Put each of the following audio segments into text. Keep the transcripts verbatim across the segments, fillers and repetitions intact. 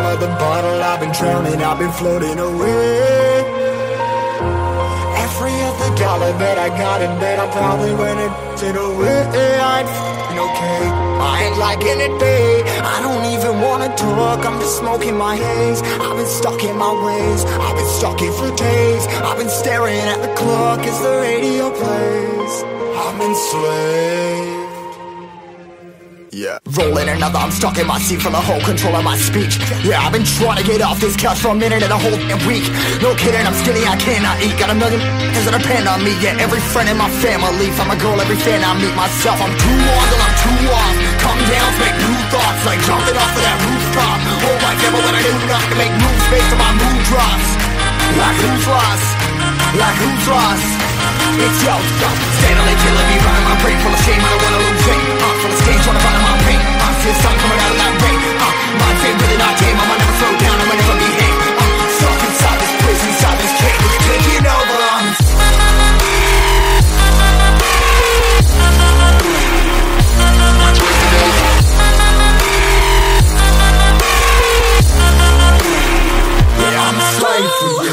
of the bottle, I've been drowning, I've been floating away. Every other dollar that I got in bed, I probably went and did away. I ain't f***ing okay, I ain't liking it, babe. I don't even wanna talk, I'm just smoking my haze. I've been stuck in my ways, I've been stuck in for days. I've been staring at the clock as the radio plays. I'm enslaved. Yeah. Rolling another, I'm stuck in my seat from the whole control of my speech. Yeah, I've been trying to get off this couch for a minute and a whole week. No kidding, I'm skinny, I cannot eat. Got a million cause that depend on me. Yeah, every friend in my family, from a girl, every fan I meet myself. I'm too on till I'm too off. Come down, make new thoughts, like jumping off of that rooftop. Hold my camera when I do not to make moves based on my mood drops. Like who's lost? Like who's lost? It's yo, yo, steadily killing me, running my brain full of shame, I don't wanna lose it. Uh, full of stage, trying to find my pain. I uh, see the sun coming out of that rain. Uh, my fame really not tame, I'ma never slow down, I'ma never be hang. Uh, stuck inside this prison, inside this cage, it's taking over. Um, yeah, I'm a slave for you.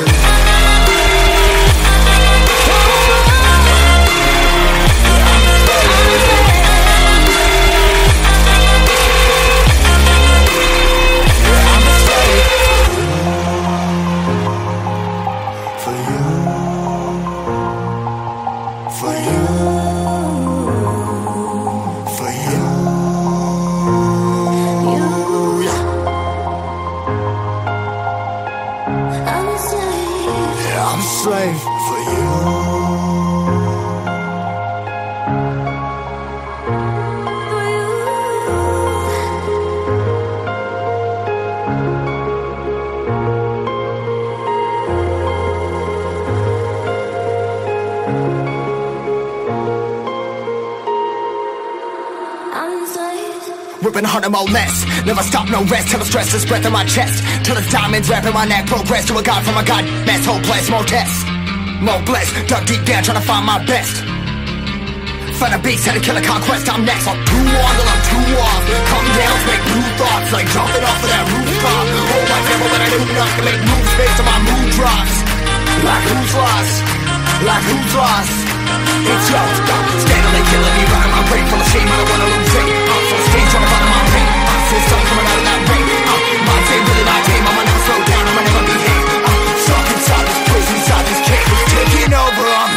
Ripping a hundred more less. Never stop, no rest till the stress is breath in my chest. Till the diamonds wrapping my neck. Progress to a god from a god mess. Whole place, more tests, more blessed. Dug deep down trying to find my best. Find a beast, had to kill a conquest. I'm next. I'm too on till I'm too off. Come down, make new thoughts, like jumping off of that rooftop. Hold my camera when I do not to make moves based on my mood drops. Like who's lost? Like who's lost? It's yo, steadily killing me, running my brain full of shame, I don't wanna lose it. I'm full of stage, trying to find my pain. I see the sun coming out of that rain. Uh, my fame really not tame, I'ma never slow down, I'ma never be hang. Uh, stuck inside this prison, inside this cage, it's taking over. I'm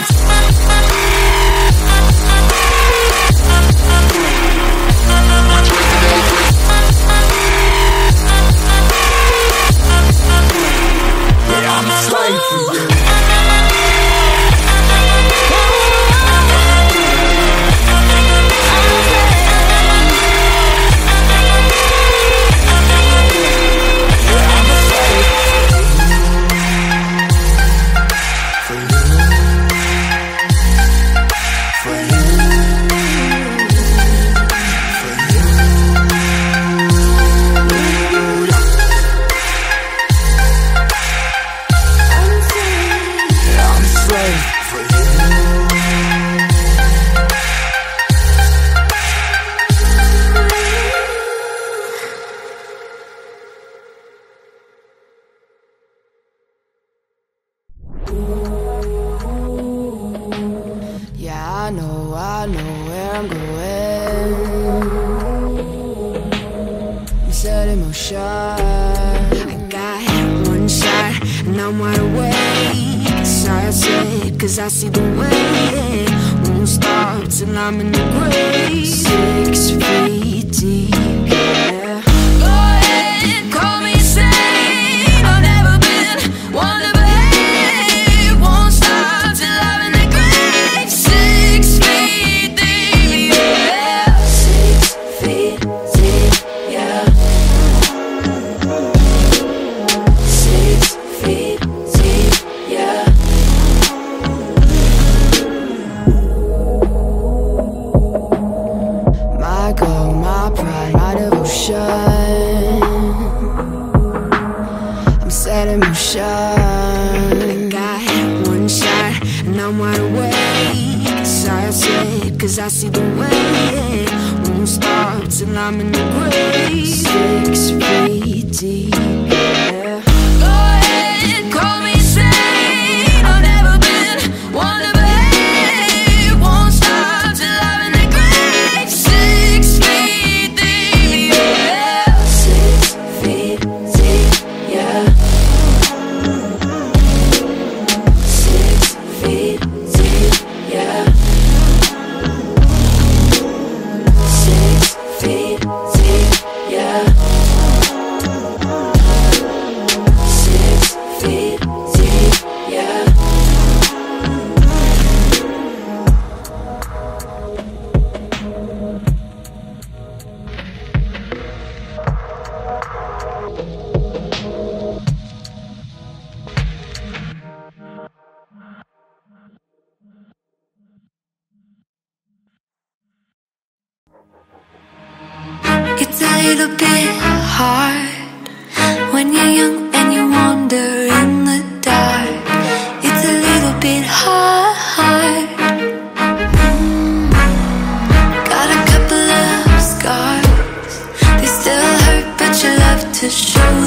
yeah, I'm a slave for you. I see the way, won't stop till I'm in the grave. Six feet deep, yeah. Go ahead, call me insane. I've never been one to behave. Won't stop till I'm in the grave. Six feet deep, yeah. Six feet deep, yeah. Six feet deep, yeah. I'm set in motion. I got one shot and I'm wide awake. Excited cause I see the way. Won't stop till I'm in the grave. Six feet deep.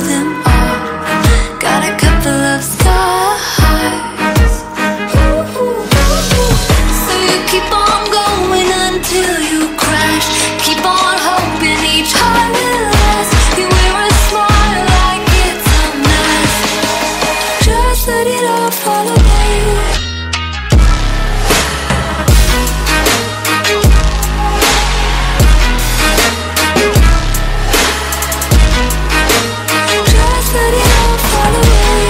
them all. Got a couple of stars. So you keep on going until you crash. Keep on hoping each high will last. You wear a smile like it's a mask. Just let it all fall away. Just let it all fall away.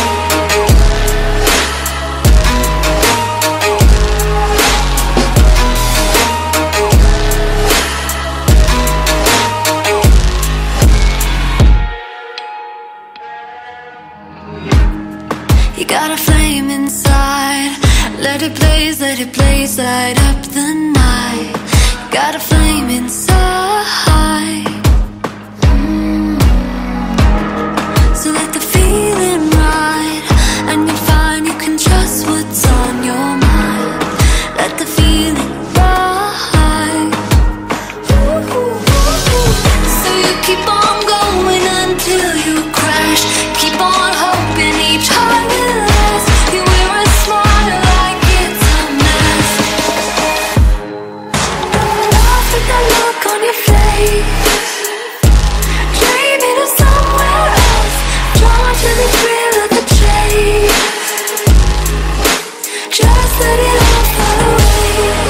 You got a flame inside. Let it blaze, let it blaze, light up the night. You got a flame inside. Mm. So let the feeling ride, and you'll find you can trust what's on your mind. Let the feeling ride. So you keep on going until you crash. Keep on hoping each high will last. You wear a smile like it's a mask. Laugh at the look on your face. Dreaming of somewhere else. Drawn to the thrill of the chase. Just let it all fall away.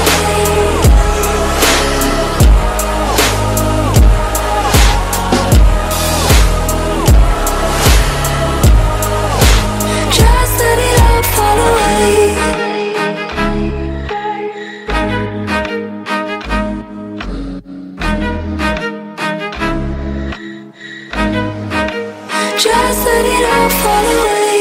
Just let it all fall away. Just let it all fall away.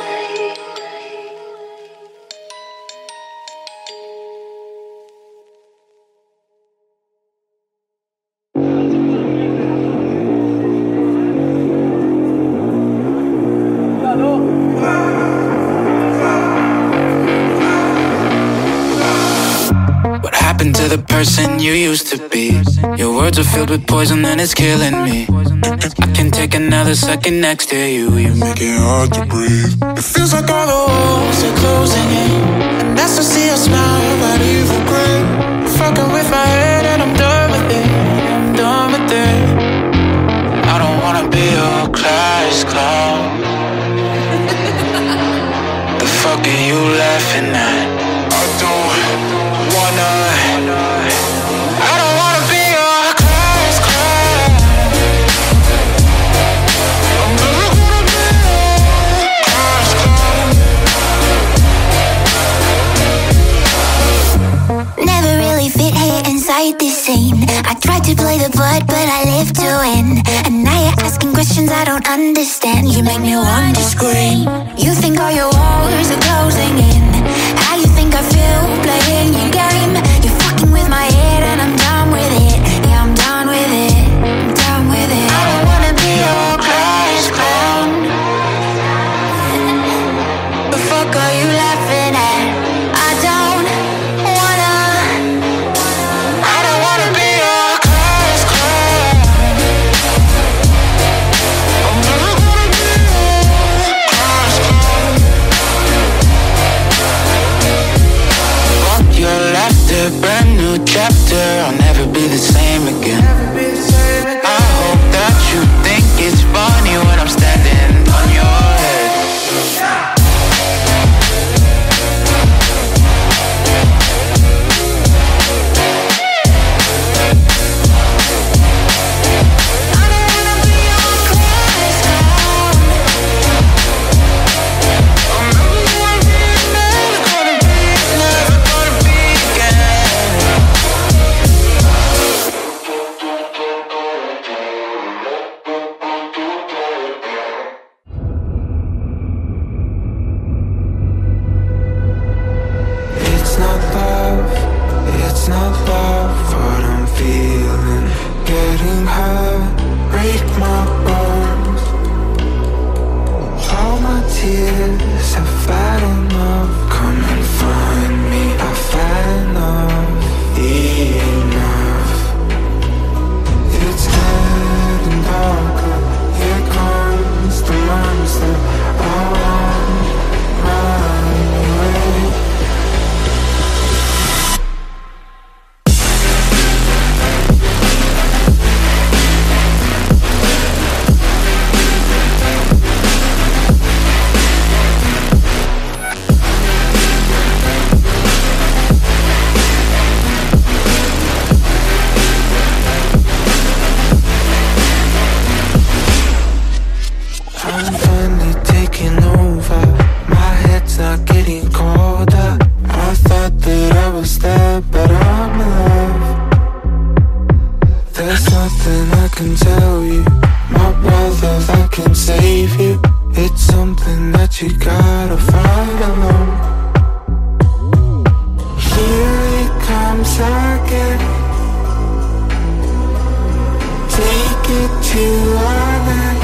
What happened to the person you used to be? Your words are filled with poison and it's killing me. I can't take another second next to you. You make it hard to breathe. It feels like all the walls are closing in, and that's to see a smile that evil grin. Fucking with my head and I'm done with it. I'm done with it. I don't wanna be your class clown. The fuck are you laughing at? I don't wanna. I don't wanna be your class clown. I'm never gonna be your class clown. Never really fit here inside this scene. I tried to play the part, but I live to win. And now you're asking questions I don't understand. You make me want to scream. You think all your walls are closing in. How you think I feel playing your game? You're fucking with my head and I'm done with it. Yeah, I'm done with it. I'm done with it. I don't wanna be your class clown. The fuck are you laughing at? I don't wanna. I don't wanna be your class clown. I'm never gonna be your class clown. Fuck your left can save you. It's something that you gotta fight alone. Here it comes again. Take it to our land.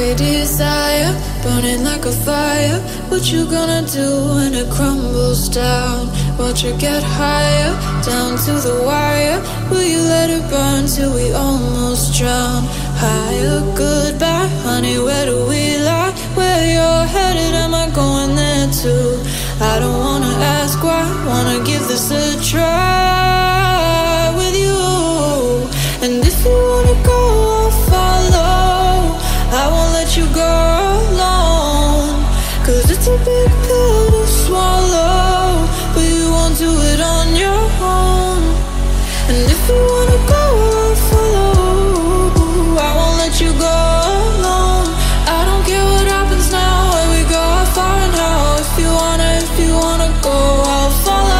a desire, burning like a fire. What you gonna do when it crumbles down? Watch it get higher, down to the wire. Will you let it burn till we almost drown? Higher, goodbye, honey, where do we lie? Where you're headed, am I going there too? I don't wanna ask why, wanna give this a try with you. And if you wanna go, I'll follow. I won't let you go alone, cause it's a big pill to swallow, but you won't do it on your own. And if you wanna go, I'll follow. I won't let you go alone. I don't care what happens now, where we go, how far and how. If you wanna, if you wanna go, I'll follow.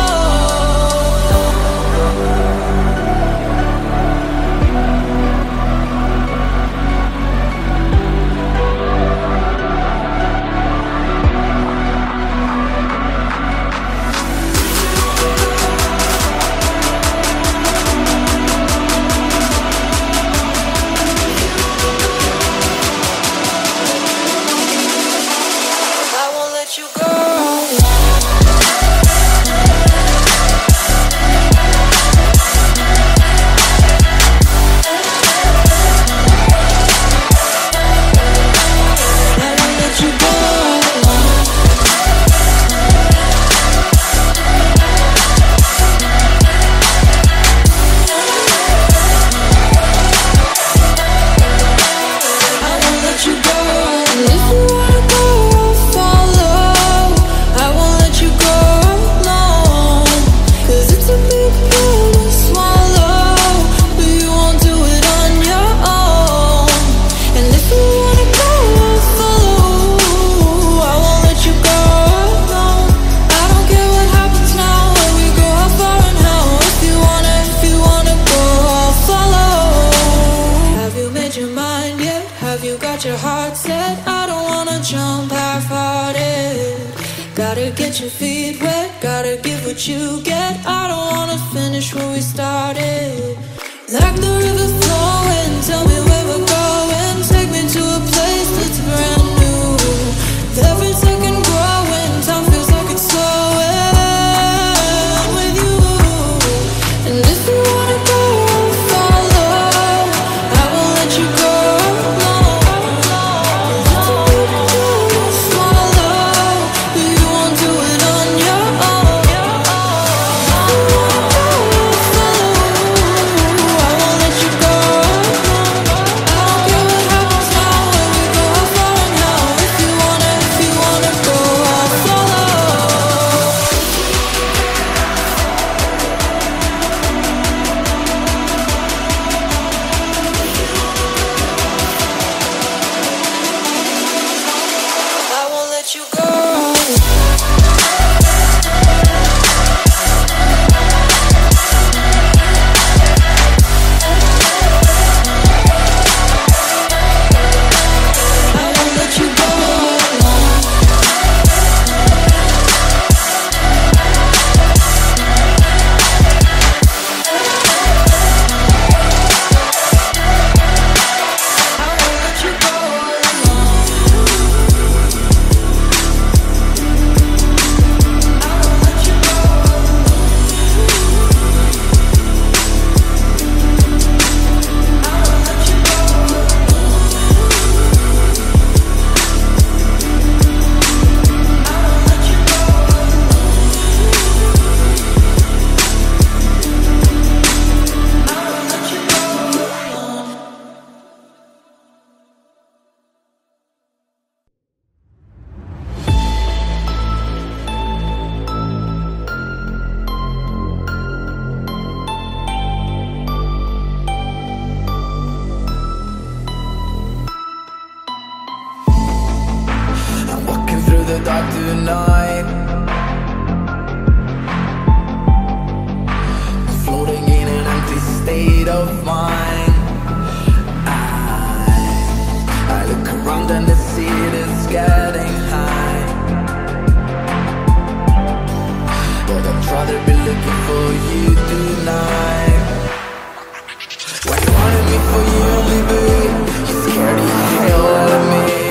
What you wanted me for, you only be. You scared of hell out of me.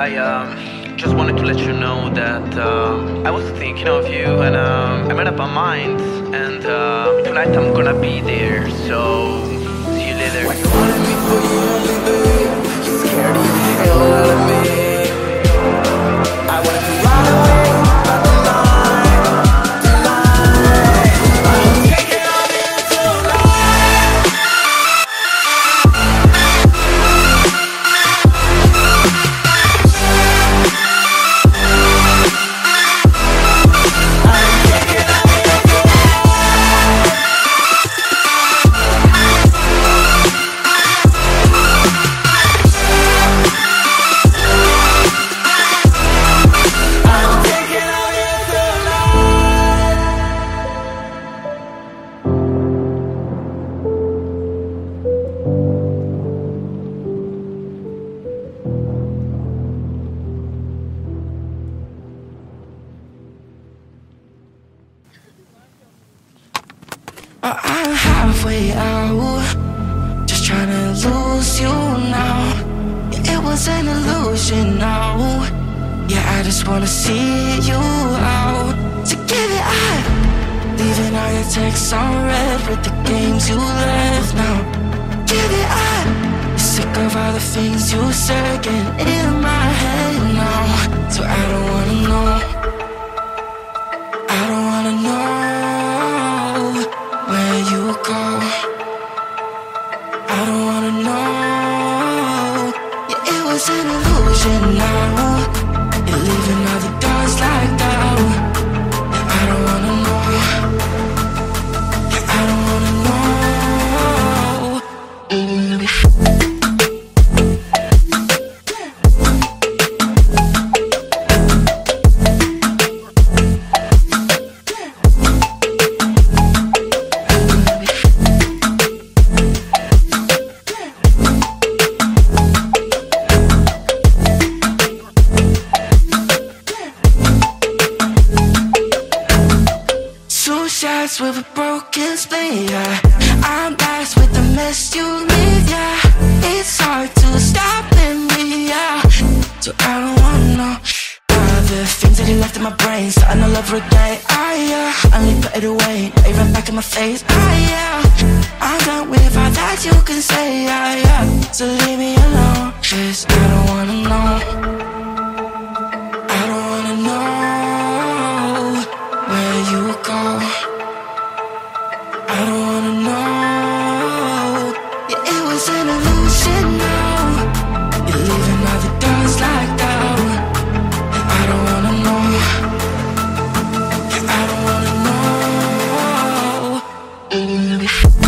I um, just wanted to let you know that uh, I was thinking of you, and um, I made up my mind, and uh, tonight I'm gonna be there, so see you later. When you wanted me for you only, babe, you're scared of the hell out of me. I wanted to run away, but the line, the line, I'm taking on you tonight. I'm halfway out, just trying to lose you now. Yeah, it was an illusion now. Yeah, I just wanna see you out. To give it up, leaving all your texts on red with the games you left now. Give it up, you're sick of all the things you said getting in my head now. So I don't wanna know, I don't wanna know where you go. I don't wanna know. Yeah, it was an illusion now. You're leaving all the doors like that. Yeah, I don't wanna know. Yeah, I don't wanna know. With a broken spleen, yeah. I'm blessed with the mess you leave, yeah. It's hard to stop in me, yeah. So I don't wanna know all the things that you left in my brain, starting all over again. I, yeah, only put it away, now you're right back in my face. I, yeah, I'm done with all that you can say, yeah, yeah. So leave me alone, 'cause I don't wanna know. I don't wanna know where you go. I don't wanna know. Yeah, it was an illusion now. You're leaving all the doors like that. And I don't wanna know. Yeah, I don't wanna know.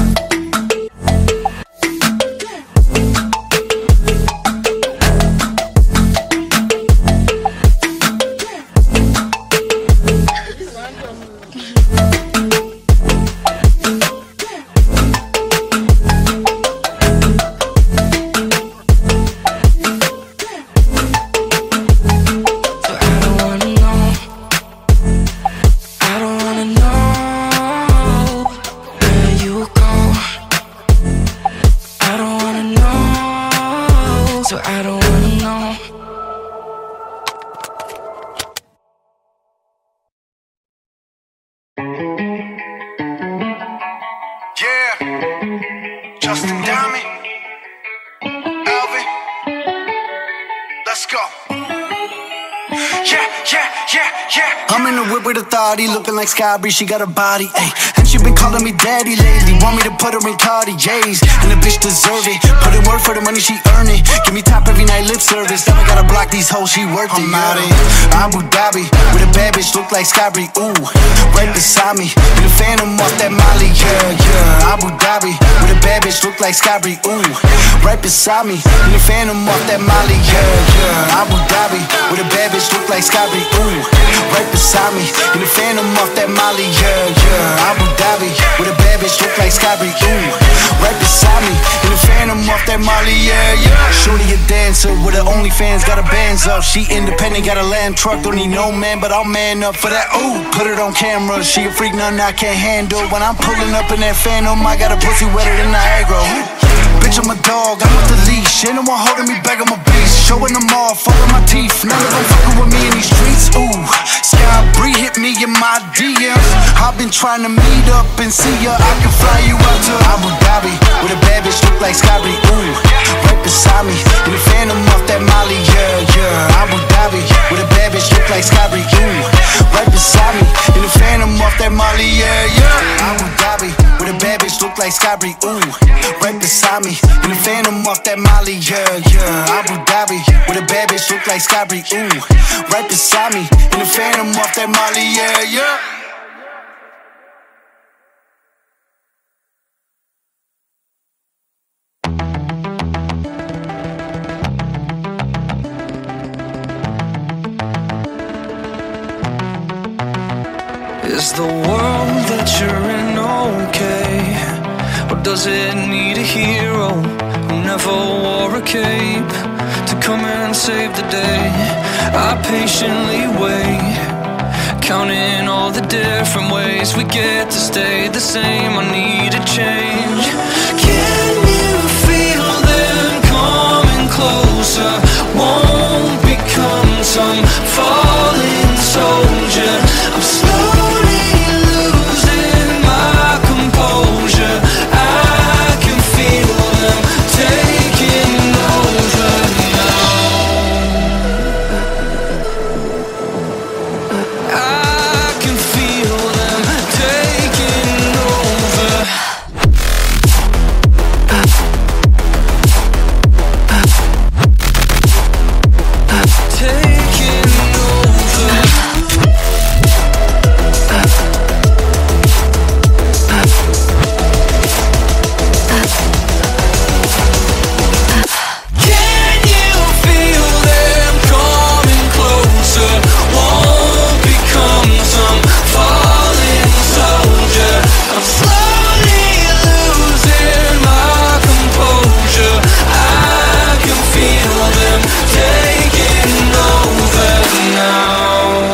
Jstn, Dmnd, ALVYN, let's go. Yeah, yeah, yeah, yeah. I'm in the whip with authority, looking like Skybri, she got a body, ayy. And she been calling me daddy lately, want me to put her in Cartiers, and the bitch deserve it. Put in work for the money, she earn it. Give me top every night, lip service. Now I gotta block these hoes, she worth it. I'm out in Abu Dhabi, with a bad bitch, look like Skybri, ooh. Right beside me, with a phantom off that Molly, yeah, yeah. Abu Dhabi, with a bad bitch, look like Skybri, ooh. Right beside me, with a phantom off that Molly, yeah, yeah. Abu Dhabi, with a bad bitch, look like Skybri, ooh. Right beside me, in the phantom off that Molly, yeah, yeah. Abu Dhabi, with a bad bitch, look like Skybri, ooh. Right beside me, in the phantom off that Molly, yeah, yeah. Shorty a dancer, with her OnlyFans, got her bands up. She independent, got a land truck, don't need no man, but I'll man up for that, ooh. Put it on camera, she a freak, nothing I can't handle. When I'm pulling up in that phantom, I got a pussy wetter than Niagara. bitch, I'm a dog, I'm with the leash. Ain't no one holding me back, I'm a beast. Showing them off, all of my teeth. None of them fucking with me in these streets. Ooh, Sky Bree hit me in my D Ms. I've been trying to meet up and see ya. I can fly you out to Abu Dhabi with a bad bitch look like Sky Bree. Ooh, right beside me in the phantom off that Molly. Yeah, yeah. Abu Dhabi with a bad bitch look like Sky Bree. Ooh, right beside me in the phantom off that Molly. Yeah, yeah. Abu Dhabi with a bad bitch look like Sky Bree. Ooh, right beside me in the phantom off that Molly. Yeah, yeah. Abu Dhabi with a bad bitch look like Sky Bree. Ooh, right beside me in the phantom off that Molly. Yeah, yeah. Is the world that you're in okay? Or does it need a hero who never wore a cape to come and save the day? I patiently wait, counting all the different ways we get to stay the same. I need a change. Can you feel them coming closer? Won't become some fallen soldier. I'm slowly losing my composure. I can feel them taking over now. I can feel them taking over. Taking over. Can you feel them coming closer? Won't become some fallen soldier. I'm slowly losing my composure. I can feel them taking over now.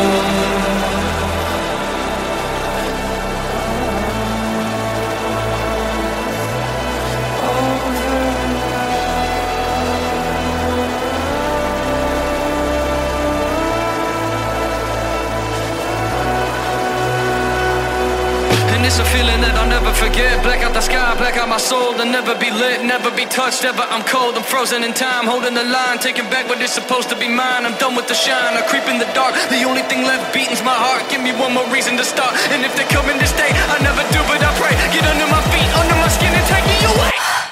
And it's a feeling that I'll never forget. Black out the sky, black out my soul. To never be lit, never be touched. Ever I'm cold, I'm frozen in time. Holding the line, taking back what is supposed to be mine. I'm done with the shine, I creep in the dark. The only thing left beating's my heart. Give me one more reason to start. And if they come in this day, I never do, but I pray. Get under my feet, under my skin and take me away.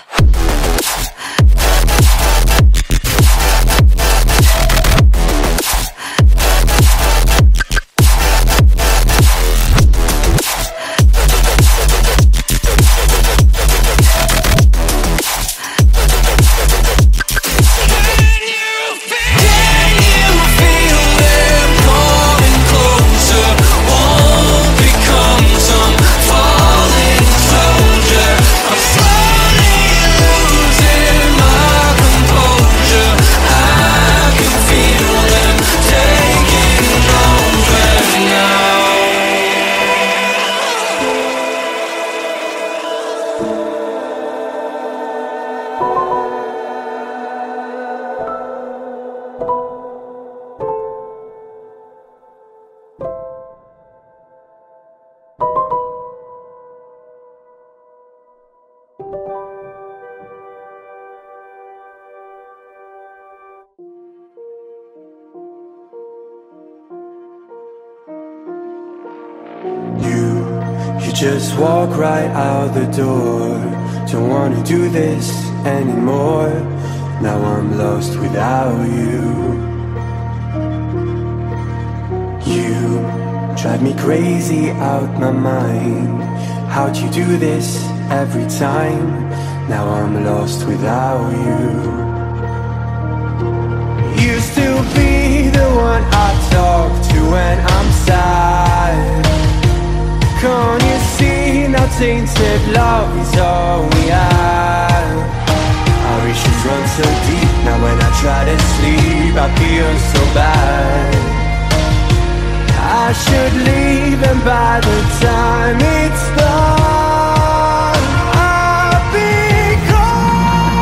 Can you feel them coming closer? Won't become some fallen soldier. I'm slowly losing my composure. I can feel them taking over now. You, you just walk right out the door. Don't wanna do this anymore. Now I'm lost without you. You drive me crazy out my mind. How'd you do this every time? Now I'm lost without you. Used to be the one I talk to when I'm sad. Can't you see now tainted love is all we have? Our issues run so deep. Now when I try to sleep I feel so bad. I should leave, and by the time it's done I'll be gone.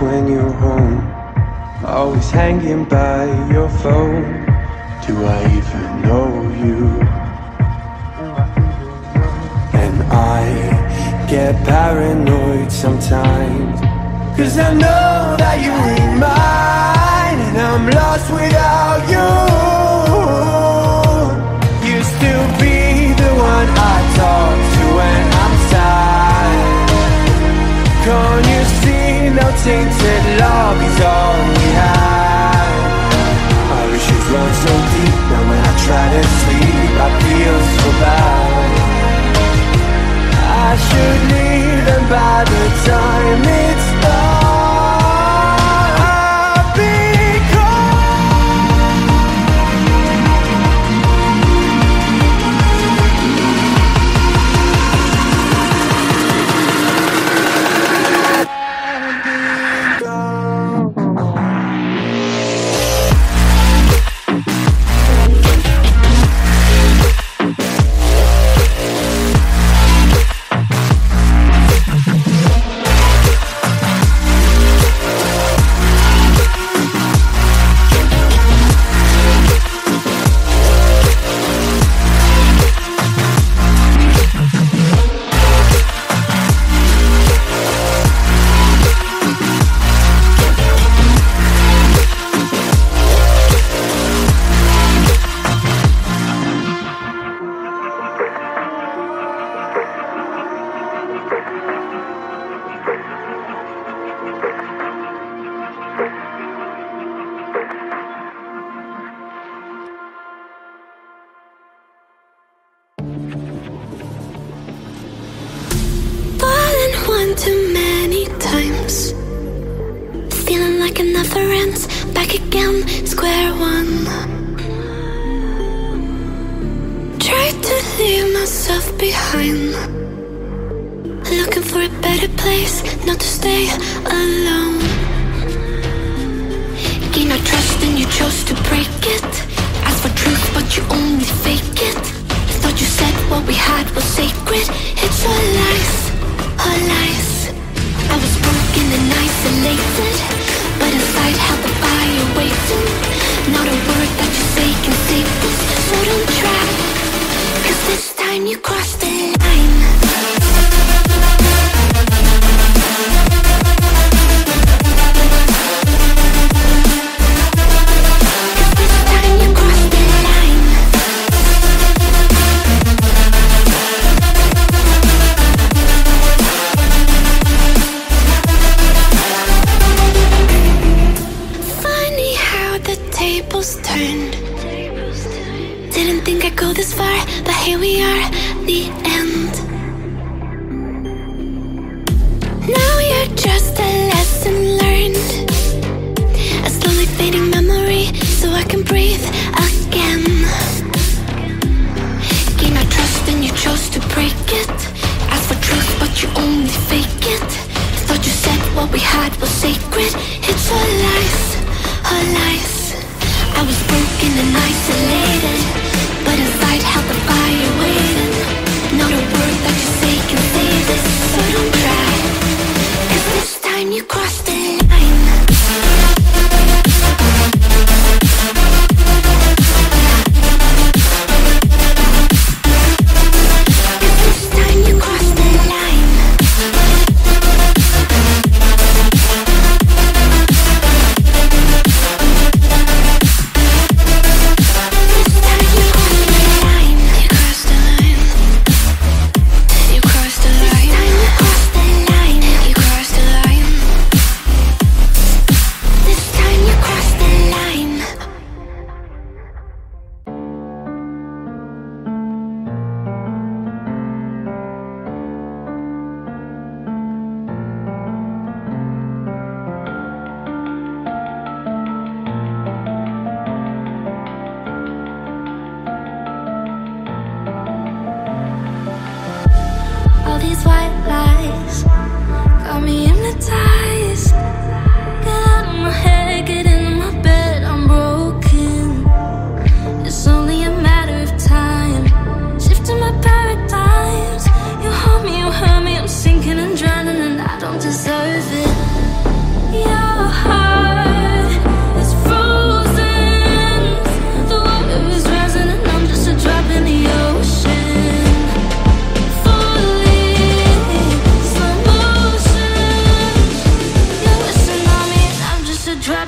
when you're home, always hanging by your phone. Do I even know you? And I get paranoid sometimes, 'cause I know that you ain't mine, and I'm lost without you. Used to be the one I talk to when I'm sad. Can't you see now tainted love is all we have? Our issues run so deep, now when I try to sleep I feel so bad. I should leave them by the time it's done.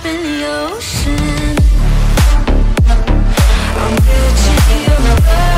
in the ocean. I'm guilty of love.